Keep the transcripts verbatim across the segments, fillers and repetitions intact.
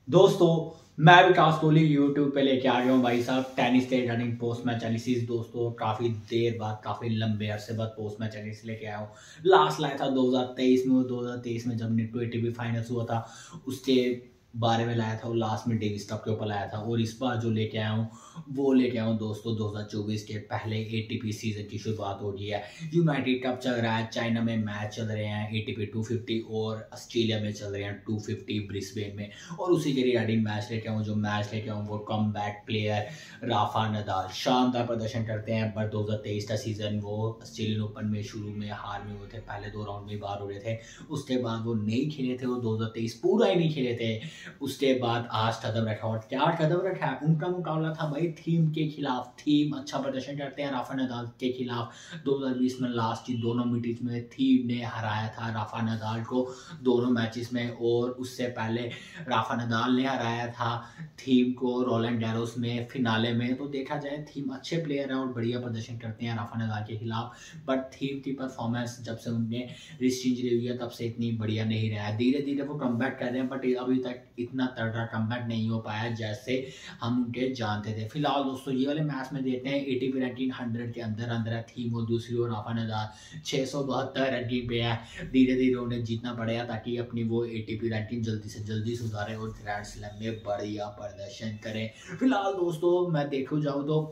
दोस्तों, मैं विकास कोहली यूट्यूब पे लेके आ गया हूँ भाई साहब टेनिस के रनिंग पोस्ट मैच एनालिसिस। दोस्तों काफ़ी देर बाद, काफ़ी लंबे अरसे बाद पोस्ट मैच एनालिसिस लेके आया हूँ। लास्ट लाया था दो हज़ार तेईस में, वो दो हज़ार तेईस में जब निफ्टी एटीपी फाइनल्स हुआ था उसके बारे में लाया था। वो लास्ट में डेवी स्टॉप के ऊपर लाया था। और इस बार जो लेके आया हूँ वो लेके आया हूँ दोस्तों दो हज़ार चौबीस के पहले एटीपी सीजन की शुरुआत हो गई है। यूनाइटेड कप चल रहा है, चाइना में मैच चल रहे हैं एटीपी टू फिफ्टी और ऑस्ट्रेलिया में चल रहे हैं टू फिफ्टी ब्रिस्बेन में। और उसी के रिगार्डिंग मैच लेके आऊँ जो मैच लेके आऊँ वो come back player Rafa Nadal शानदार प्रदर्शन करते हैं। पर दो हज़ार तेईस का सीजन वो ऑस्ट्रेलियन ओपन में शुरू में हार में हुए थे, पहले दो राउंड में बाहर हो रहे थे। उसके बाद वो नहीं खेले थे, वो दो हज़ार तेईस पूरा ही नहीं खेले थे। उसके बाद आज कदम रखा और क्या कदम रखा है, उनका मुकाबला था भाई थीम के खिलाफ। थीम अच्छा प्रदर्शन करते हैं राफा नदाल के खिलाफ। दो हज़ार बीस में लास्ट की दोनों मीटिंग्स में थीम ने हराया था राफा नदाल को दोनों मैचेस में। और उससे पहले राफा नदाल ने हराया था थीम को रोलैंड गैरोस में फिनाले में। तो देखा जाए थीम अच्छे प्लेयर हैं और बढ़िया प्रदर्शन करते हैं राफा नदाल के खिलाफ। बट थीम की परफॉर्मेंस जब से उनने रिस्ट इंजरी हुई है तब से इतनी बढ़िया नहीं रहा है। धीरे धीरे वो कमबैक कर रहे हैं बट अभी तक इतना तगड़ा कमबैक नहीं हो पाया जैसे हम उनके जानते थे। फिलहाल दोस्तों ये वाले मैच में देते हैं एटीपी रैंकिंग हंड्रेड के अंदर अंदर है थीम और दूसरी ओर राफा नदाल छः सौ बहत्तर रैंकिंग पे है। धीरे धीरे उन्हें जीतना पड़ेगा ताकि अपनी वो एटीपी रैंकिंग जल्दी से जल्दी सुधारें और ग्रैंड स्लैम में बढ़िया प्रदर्शन करें। फिलहाल दोस्तों मैं देखो जाऊँ तो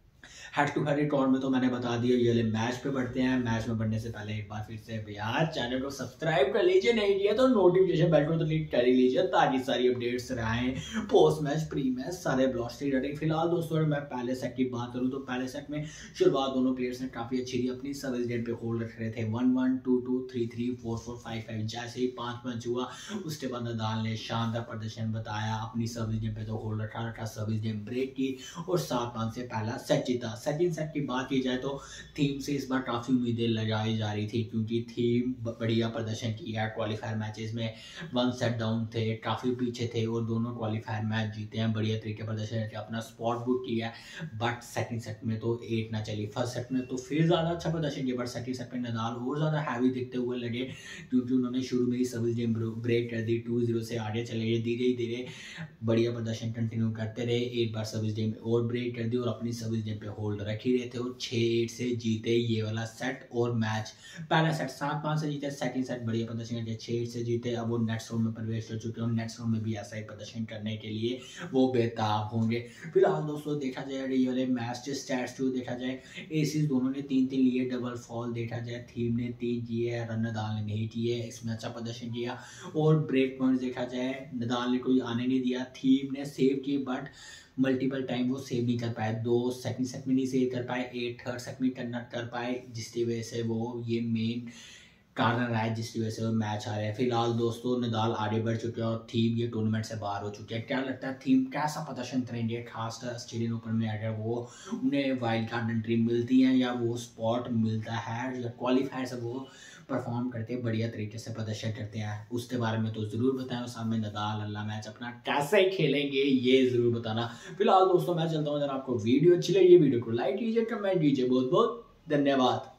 हेड टू हेड रिकॉर्ड में तो मैंने बता दिया। ये वाले मैच पे बढ़ते हैं। मैच में बढ़ने से पहले एक बार फिर से यार चैनल को सब्सक्राइब कर लीजिए, नहीं किया तो नोटिफिकेशन बेल को तो क्लिक कर ही लीजिए ताकि सारी अपडेट्स रहें पोस्ट मैच प्री मैच सारे ब्लॉक्स की रेटिंग। फिलहाल दोस्तों अगर मैं पहले सेट की बात करूँ तो पहले सेट में शुरुआत दोनों प्लेयर्स ने काफी अच्छी दी। अपनी सर्विस गेम पे होल्ड रख रहे थे one one two two three three four four five five. जैसे ही पांच पंच हुआ उसके बाद नदाल ने शानदार प्रदर्शन बताया। अपनी सर्विस गेम पे तो होल्ड रखा रखा सर्विस गेम ब्रेक की और सात पांच से पहला सेट जीता। सेकंड सेट की बात की जाए तो थीम से इस बार काफी उम्मीदें लगाई जा रही थी क्योंकि थीम बढ़िया प्रदर्शन किया है। क्वालिफायर मैचेस में वन सेट डाउन थे, काफी पीछे थे और दोनों क्वालिफायर मैच जीते हैं। बढ़िया तरीके प्रदर्शन करके अपना स्पॉट बुक किया है। बट सेकंड सेट में तो एट ना चली। फर्स्ट सेट में तो फिर ज्यादा अच्छा प्रदर्शन किया बट सेकंड सेट में नदाल और ज्यादा हैवी दिखते हुए लगे क्योंकि उन्होंने शुरू में ही सर्विस गेम ब्रेक कर दी। टू जीरो से आगे चले गए, धीरे धीरे बढ़िया प्रदर्शन कंटिन्यू करते रहे। एक बार सर्विस गेम और ब्रेक कर दी और अपनी सर्विस गेम पे होल्ड रखी रहे थे और छः एट से जीते ये वाला सेट और मैच। पहला सेट सात पाँच से जीते, सेकंड सेट बढ़िया प्रदर्शन करके छः एट से जीते। अब वो नेक्स्ट राउंड में प्रवेश कर चुके हैं और नेक्स्ट राउंड में भी ऐसा ही प्रदर्शन करने के लिए वो बेताब होंगे। फिलहाल दोस्तों देखा जाए ये वाले मैच के स्टैट्स जो देखा जाए एसीज दोनों ने तीन तीन लिए, डबल फॉल देखा जाए थीम ने तीन किए, रन नदाल ने नहीं किए, इसमें अच्छा प्रदर्शन किया। और ब्रेक पॉइंट देखा जाए नदाल ने कोई आने नहीं दिया, थीम ने सेव की बट मल्टीपल टाइम वो सेव नहीं कर पाए। दो सेकंड सेट में नहीं सेव कर पाए, एक थर्ड सेट में करना कर पाए जिसकी वजह से वो ये मेन कारण रहा है जिसकी वजह से वो मैच आ रहे हैं। फिलहाल दोस्तों नदाल आगे बढ़ चुके हैं और थीम ये टूर्नामेंट से बाहर हो चुके हैं। क्या लगता है थीम कैसा प्रदर्शन करेंगे खासकर ऑस्ट्रेलियन ओपन में अगर वो उन्हें वाइल्ड कार्ड एंट्री मिलती है या वो स्पॉट मिलता है या क्वालिफायर से वो परफॉर्म करते हैं बढ़िया तरीके से प्रदर्शन करते हैं, उसके बारे में तो जरूर बताएं। और सामने नदाल अल्लाह मैच अपना कैसे खेलेंगे ये जरूर बताना। फिलहाल दोस्तों मैं चलता हूँ। अगर आपको वीडियो अच्छी लगी वीडियो को लाइक कीजिए, कमेंट कीजिए। बहुत बहुत धन्यवाद।